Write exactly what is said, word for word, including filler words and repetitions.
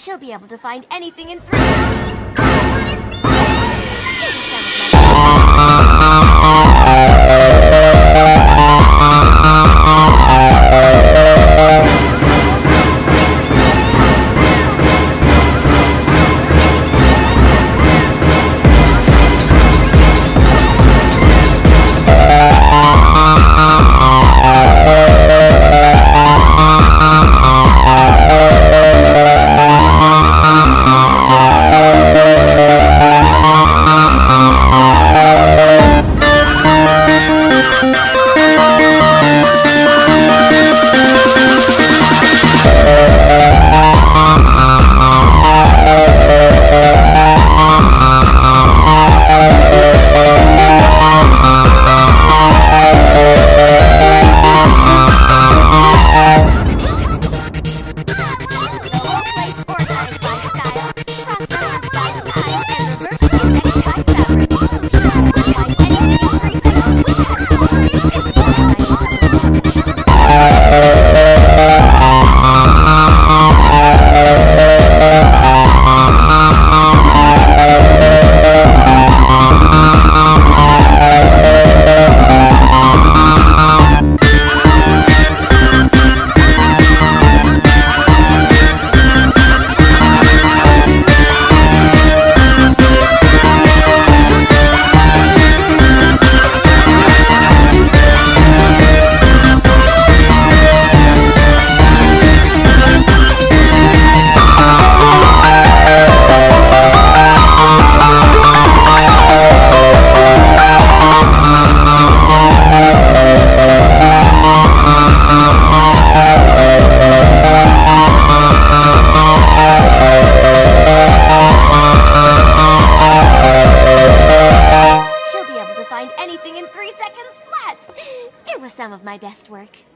She'll be able to find anything in three hours. I wanna anything in three seconds flat. It was some of my best work.